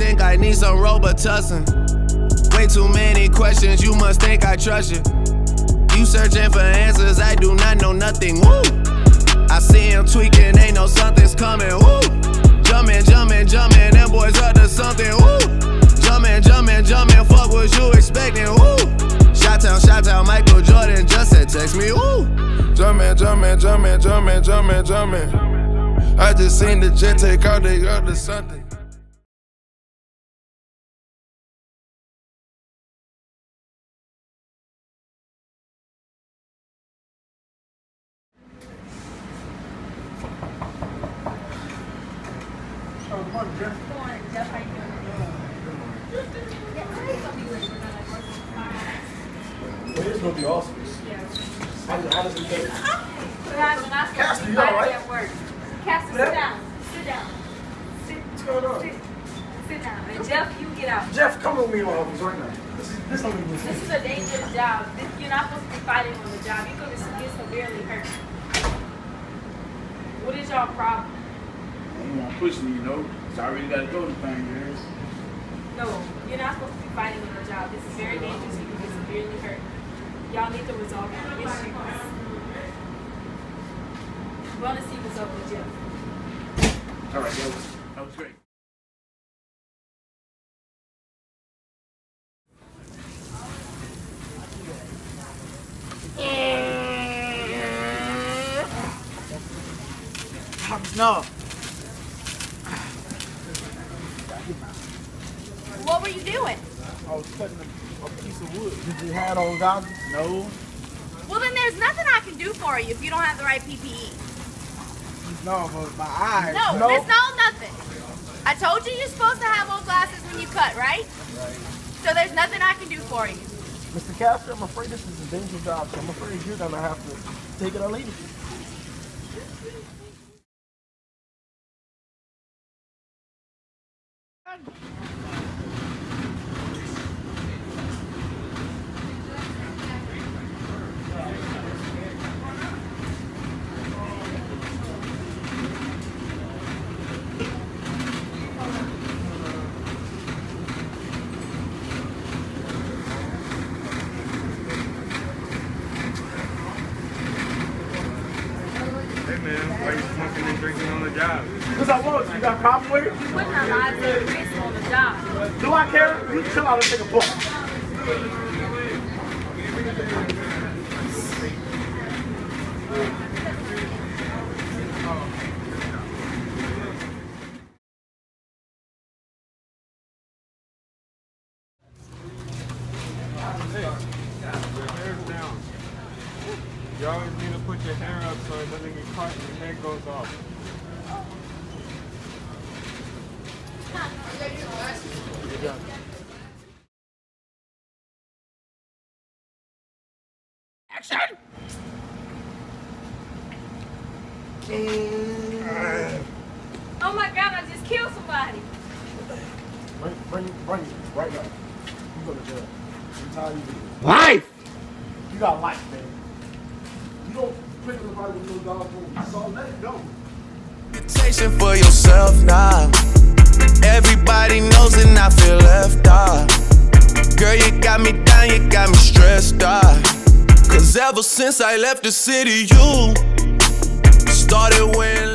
think I need some Robitussin. Way too many questions, you must think I trust you. You searching for answers, I do not know nothing, woo. I see him tweaking, they know something's coming, woo. Jumping, jumping, jumping, them boys up to something, woo. Jumping, jumping, jumping, fuck what you expecting, woo. Shot town, Michael Jordan just said text me, woo. Jumping, jumping, jumping, jumping, jumping, jumping. I just seen the jet take out, they up to something. Jeff, how you doing? Well, it's gonna be awesome. Yeah. How does it go? Cassie, you all right? Cassie, sit down. Sit down. What's going on? Sit down. And Jeff, you get out. Jeff, come with me in my office right now. This is a dangerous job. You're not supposed to be fighting on the job. You're going to get severely hurt. What is y'all problem? I'm not pushing you, know. So I already got to go to things, man. No, you're not supposed to be fighting on the job. This is very dangerous. You can get severely hurt. Y'all need to resolve your issues. We want to see what's up with Jeff. All right, that was great. No. What were you doing? I was cutting a piece of wood. Did you have on goggles? No. Well, then there's nothing I can do for you if you don't have the right PPE. No, but my eyes. No, there's nothing. I told you you're supposed to have on glasses when you cut, right? Right. So there's nothing I can do for you. Mr. Casper, I'm afraid this is a dangerous job, so I'm afraid you're going to have to take it or leave it. Hey man, why you smoking and drinking on the job? Because I want to. You got a problem with it? You're putting our lives at risk on the job. Do I care? You chill out and take a book. You always need to put your hair up so it doesn't get caught and your hair goes off. Good job. Action! Oh my God, I just killed somebody. Bring it right now. You go to jail. That's how you do it. Life! You got life, man. You don't pick up the body with no dog food. So let it go. Reputation for yourself now. Everybody knows and I feel left out. Girl, you got me down, you got me stressed out. Cause ever since I left the city, you started wearing